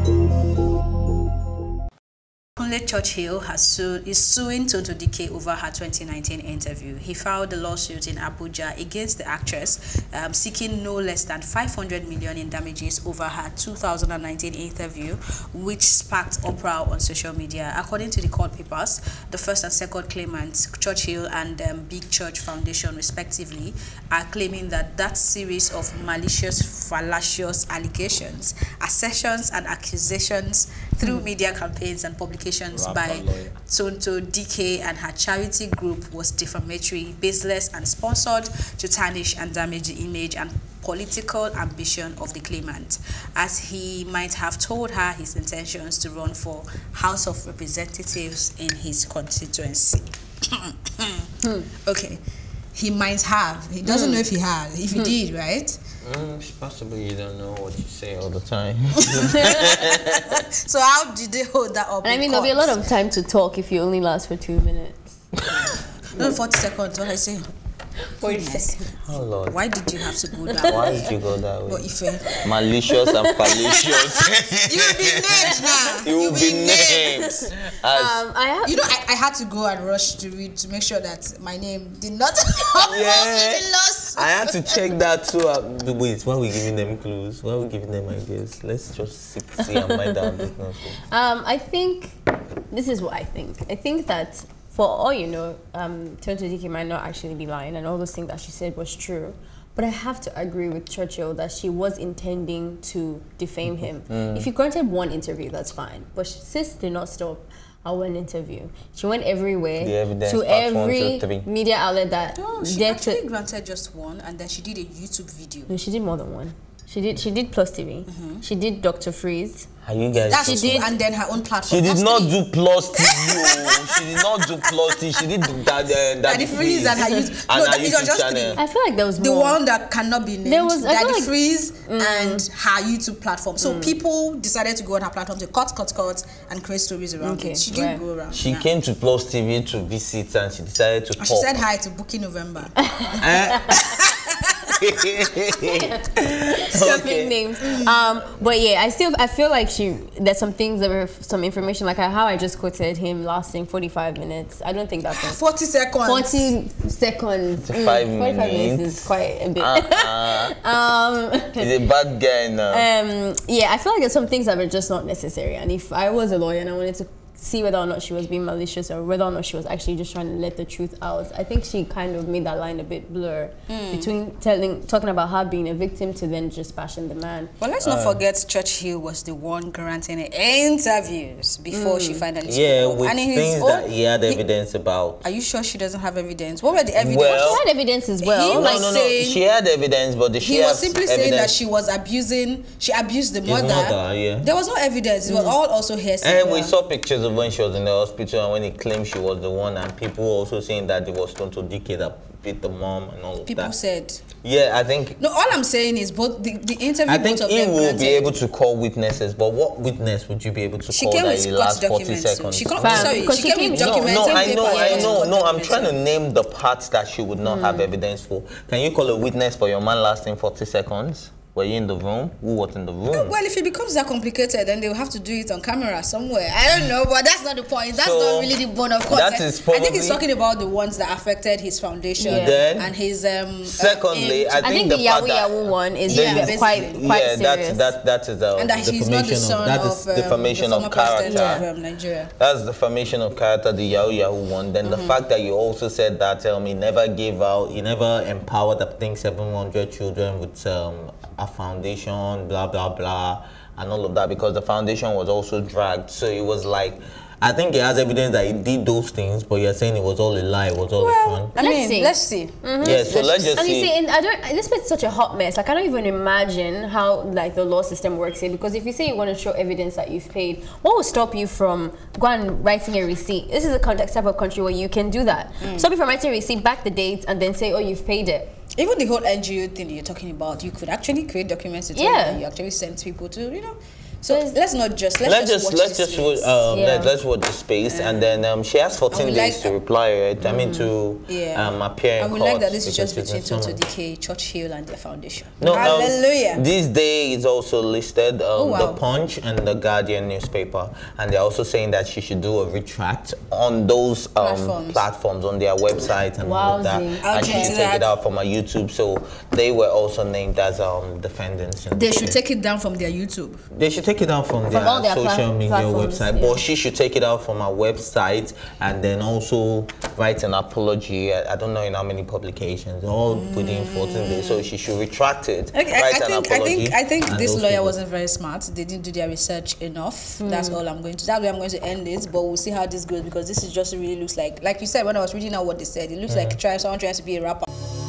Kunle Churchill is suing Tonto Dike over her 2019 interview. He filed a lawsuit in Abuja against the actress, seeking no less than 500 million in damages over her 2019 interview, which sparked uproar on social media. According to the court papers, the first and second claimants, Churchill and Big Church Foundation, respectively, are claiming that series of malicious, fallacious allegations, assertions, and accusations through media campaigns and publications by Tonto Dike and her charity group was defamatory, baseless, and sponsored to tarnish and damage the image and political ambition of the claimant, as he might have told her his intentions to run for House of Representatives in his constituency. Okay, he might have. He doesn't know if he has. If he did, right? Possibly you don't know what you say all the time. So how did they hold that up? I mean, there'll be a lot of time to talk if you only last for 2 minutes. No, 40 seconds. What I say? 40 seconds. Oh Lord. Why did you have to go that way? Why did you go that way? But if malicious and fallacious. You'll be named now. You'll be named. I had to go and rush to read to make sure that my name did not come lost. I had to check that too. Wait, why are we giving them clues? Why are we giving them ideas? Let's just see and mind our business. I think this is what I think. I think that for all you know, Tonto Dike might not actually be lying, and all those things that she said was true. But I have to agree with Churchill that she was intending to defame him. If you granted one interview, that's fine. But sis did not stop at one interview. She went everywhere to every media outlet that. No, she actually granted just one, and then she did a YouTube video. No, she did more than one. She did Plus TV. She did Dr. Freeze. Are you guys? That's she did, and then her own platform. She did not do Plus TV. She did not do Plus TV. She did Daddy Freeze and her YouTube. No, that was just channel. I feel like there was the more. one that cannot be named. There was Daddy Freeze and her YouTube platform. So people decided to go on her platform to cut, and create stories around it. She didn't go around. She came to Plus TV to visit, and she decided to talk. She said hi to Booking November. Big names. But yeah, I feel like there's some things that were some information, like how I just quoted him lasting 45 minutes. I don't think that's 40 seconds. 40 seconds. 45 minutes is quite a bit. He's a bad guy now. Yeah, I feel like there's some things that were just not necessary, and if I was a lawyer and I wanted to see whether or not she was being malicious or whether or not she was actually just trying to let the truth out, I think she kind of made that line a bit blur between talking about her being a victim to then just bashing the man. Well, let's not forget Churchill was the one granting interviews before she finally spoke. With and things that he had evidence about. Are you sure she doesn't have evidence? What were the evidence? Well, she had evidence as well. No. She had evidence, but he was simply saying that she was she abused the mother. There was no evidence. It was all also hearsay. And we saw pictures of when she was in the hospital and when he claimed she was the one, and people also saying that it was Tonto Dike that beat the mom and all of that. People said. Yeah, I think. No, all I'm saying is both the interview. I think he will be able to call witnesses, but what witness would you be able to call that in the last 40 seconds? She came with documents. No, I know. No, I'm trying to name the parts that she would not have evidence for. Can you call a witness for your man lasting 40 seconds? Were you in the room? Who was in the room? No, well, if it becomes that complicated, then they'll have to do it on camera somewhere. I don't know, but that's not the point. That's not really the bone of content. That is probably, I think he's talking about the ones that affected his foundation and his. Secondly, I think the Yahoo one is quite serious. That is the and that he's not the son of defamation of character. Of Nigeria. That's defamation of character, the Yahoo one. Then the fact that you also said that he never empowered, I think, 700 children with a foundation, blah blah blah, and all of that, because the foundation was also dragged. So it was like, I think he has evidence that he did those things, but you're saying it was all a lie, it was all fun. Let's see. Yeah, so let's just see. You see, and this is such a hot mess. Like, I don't even imagine how like the law system works here, because if you say you want to show evidence that you've paid, what will stop you from going and writing a receipt? This is a context type of country where you can do that. Stop you from writing a receipt, back the dates, and then say, oh, you've paid it. Even the whole NGO thing that you're talking about, you could actually create documents to tell that you actually sent people to, So let's just watch the space, and then she has 14 days to reply, right? I mean to appear in court. I would like that this is just between Tonto Dikeh, Churchill, and their foundation. No, hallelujah. This day is also listed, the Punch and the Guardian newspaper, and they're also saying that she should do a retract on those platforms on their website and all of that, and she should take it out from her YouTube. So they were also named as defendants. They should take it down from their YouTube. They should take it down from their social media website, but she should take it out from her website and then also write an apology. I don't know in how many publications, all within 14 days. So she should retract it. Okay, I think this lawyer wasn't very smart. They didn't do their research enough. That's all I'm going to. That's where I'm going to end it. But we'll see how this goes, because this is just really looks like you said when I was reading out what they said. It looks like someone trying to be a rapper.